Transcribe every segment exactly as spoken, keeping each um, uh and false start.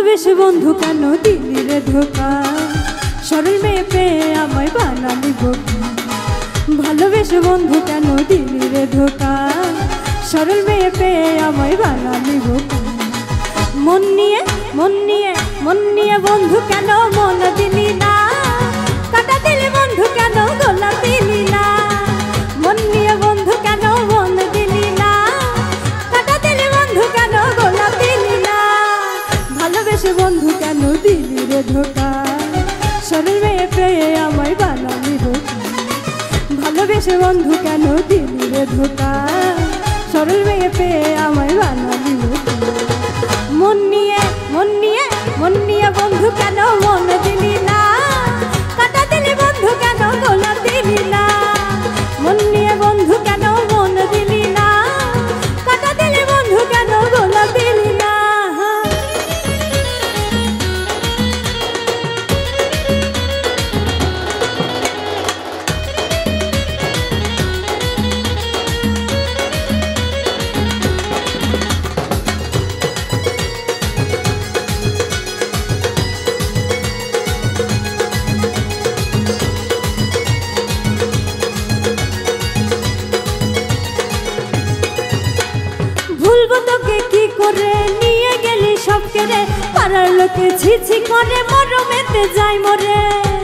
ভালোবেসে বন্ধু কেন দিলি রে ধোকা, সরল মেয়ে পেয়ে আমায় বানালি বোকা। ভালোবেসে বন্ধু কেন দিলি রে ধোকা, সরল মেয়ে পেয়ে আমায় বানালি বোকা। মন নিয়ে মন নিয়ে মন নিয়ে বন্ধু কেন মন দিলি না, কাটা দিলি বন্ধু কেন গোলা দিলি না। মন নিয়ে বন্ধু কেন মন দিলি না, কাটা দিলি বন্ধু কেন গোলা দিলি না। ভালোবেসে বন্ধু কেন দিলি রে ধোকা, সরল মেয়ে পেয়ে আমায় বানালি বোকা। ভালোবেসে বন্ধু কেন দিলি রে ধোকা, সরল মেয়ে পেয়ে আমায় বানালি বোকা। মন নিয়ে মন নিয়ে মন নিয়ে বন্ধু কেন মন দিলি না, কাটা দিলি বন্ধু কেন গোলা দিলি না। মন নিয়ে বন্ধু কেন মন দিলি না, কাটা দিলি বন্ধু কেন গোলা দিলি না। ভুলবো তোকে কি করে, নিয়ে গেলি সব কেড়ে, পাড়ার লোকে ছিছি করে মরমেতে যাই মরে।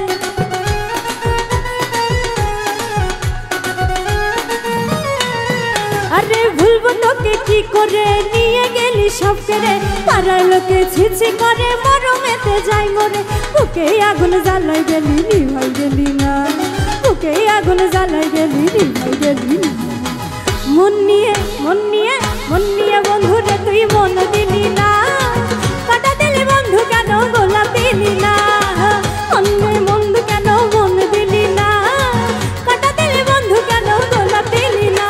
আরে ভুলবো তোকে কি করে, নিয়ে গেলি সব কেড়ে, পাড়ার লোকে ছিছি করে মরমেতে যাই মরে। বুকে আগুন জ্বালাই গেলি নিভাই গেলি না, বুকে আগুন জ্বালাই গেলি নিভাই গেলি না। মন নিয়ে মন নিয়ে মন নিয়ে বন্ধু রে তুই মন দিলি না, কাটা দিলি বন্ধু কেন গোলা দিলি না। মন নিয়ে বন্ধু কেন মন দিলি না, কাটা দিলি বন্ধু কেন গোলা দিলি না।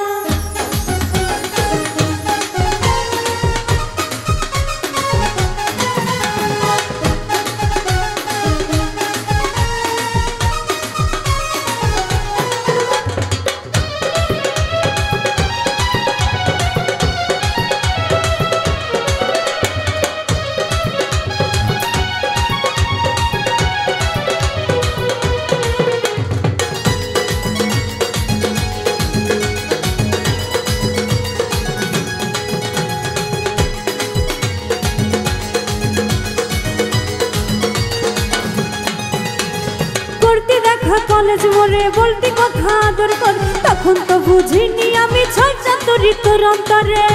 কলেজ মোড়ে বলতি কথা আদর কর, তখন তো বুঝিনি আমি ছয় চাতুরি তোর অন্তরে।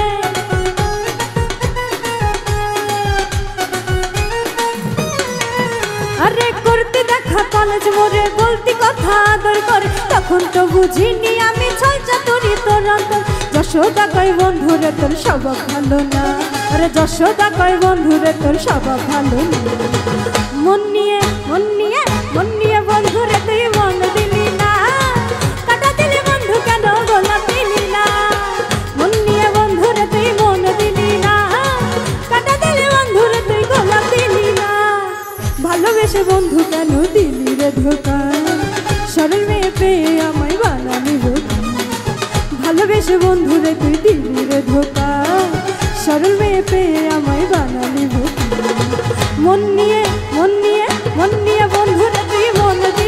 আরে করতে দেখা কলেজ মোড়ে বলতি কথা আদর কর, তখন তো বুঝিনি আমি ছয় চাতুরি তোর অন্তর। যশোদা কয় বন্ধুরে তোর স্বভাব ভালো না, আরে যশোদা কয় বন্ধুরে তোর স্বভাব ভালো না। মন নিয়ে মন নিয়ে মন নিয়ে বন্ধুরে তুই মন দিলি না, কাটা দিলি বন্ধু কেন গোলা দিলি না। মন নিয়ে বন্ধুরে তুই মন দিলি না, কাটা দিলি বন্ধুরে তুই গোলা দিলি না। ভালোবেসে বন্ধু কেন দিলি রে ধোকা, সরল মেয়ে পেয়ে আমায় বানালি বোকা। ভালোবেসে বন্ধুরে তুই দিলি রে ধোকা, সরল মেয়ে পেয়ে আমায় বানালি বোকা। মন নিয়ে মন নিয়ে মন নিয়ে বন্ধুরে তুই মন দিলি